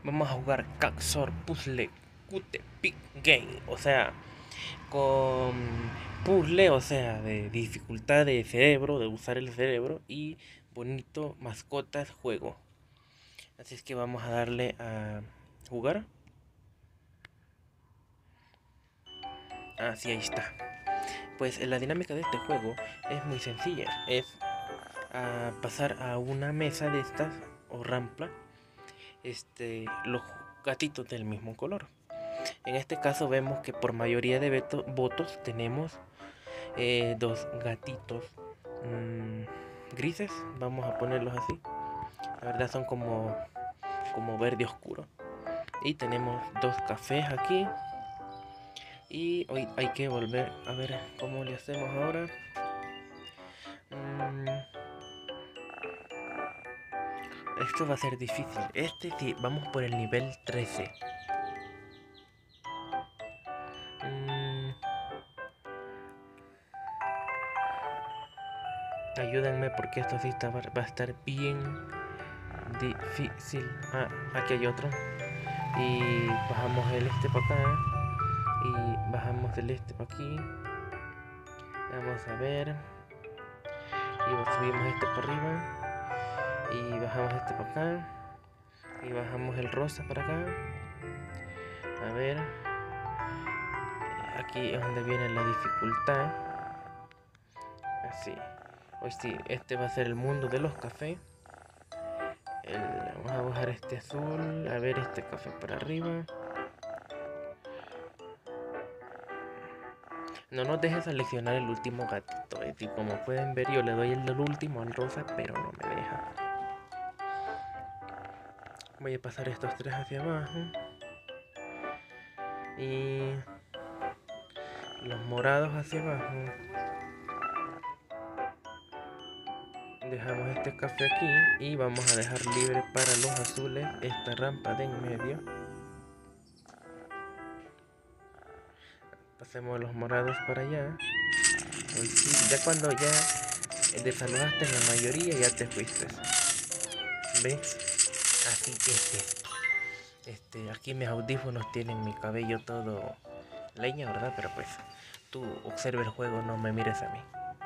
Vamos a jugar Caxor Puzzle Cute Pick Game. O sea, con puzzle, o sea, de dificultad de cerebro, de usar el cerebro. Y bonito mascotas juego. Así es que vamos a darle a jugar. Así ahí está. Pues la dinámica de este juego es muy sencilla. Es pasar a una mesa de estas o rampla los gatitos del mismo color. En este caso vemos que por mayoría de votos tenemos dos gatitos grises, vamos a ponerlos así. La verdad son como verde oscuro. Y tenemos dos cafés aquí. Y hoy hay que volver a ver cómo le hacemos ahora. Esto va a ser difícil. Sí, vamos por el nivel 13. Ayúdenme porque esto sí va a estar bien difícil. Aquí hay otro. Y bajamos el para acá. Y bajamos el para aquí. Vamos a ver. Y subimos para arriba. Y bajamos para acá. Y bajamos el rosa para acá. A ver. Aquí es donde viene la dificultad. Así. Hoy sí, va a ser el mundo de los cafés. Vamos a bajar azul. A ver café para arriba. No nos deje seleccionar el último gatito. Es decir, como pueden ver, yo le doy el del último al rosa, pero no me deja. Voy a pasar estos tres hacia abajo. Y los morados hacia abajo. Dejamos café aquí y vamos a dejar libre para los azules esta rampa de en medio. Pasemos los morados para allá. Hoy sí, ya cuando ya desalojaste la mayoría ya te fuiste. ¿Ves? Así es esto. Aquí mis audífonos tienen mi cabello todo leña, ¿verdad? Pero pues tú observa el juego, no me mires a mí.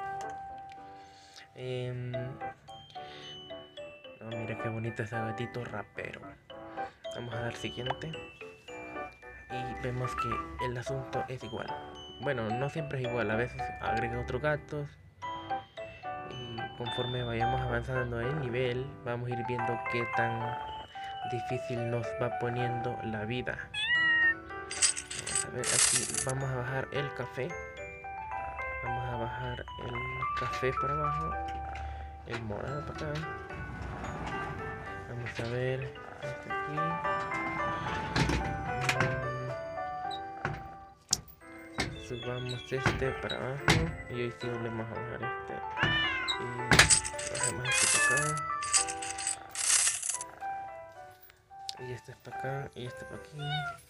No, mira qué bonito ese gatito rapero. Vamos a dar siguiente. Y vemos que el asunto es igual. Bueno, no siempre es igual, a veces agrega otros gatos. Y conforme vayamos avanzando en nivel, vamos a ir viendo qué tan difícil nos va poniendo la vida. Vamos a ver, aquí vamos a bajar el café. Vamos a bajar el café para abajo. El morado para acá. Vamos a ver aquí. Subamos para abajo. Y hoy sí volvemos a bajar y bajamos para acá. Y es para acá. Y para aquí.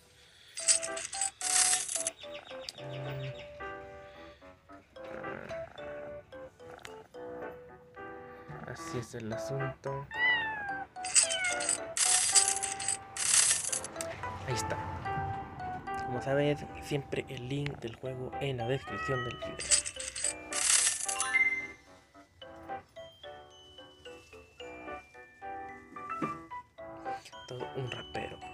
Así es el asunto. Ahí está. Como sabes, siempre el link del juego en la descripción del video. Todo un rapero.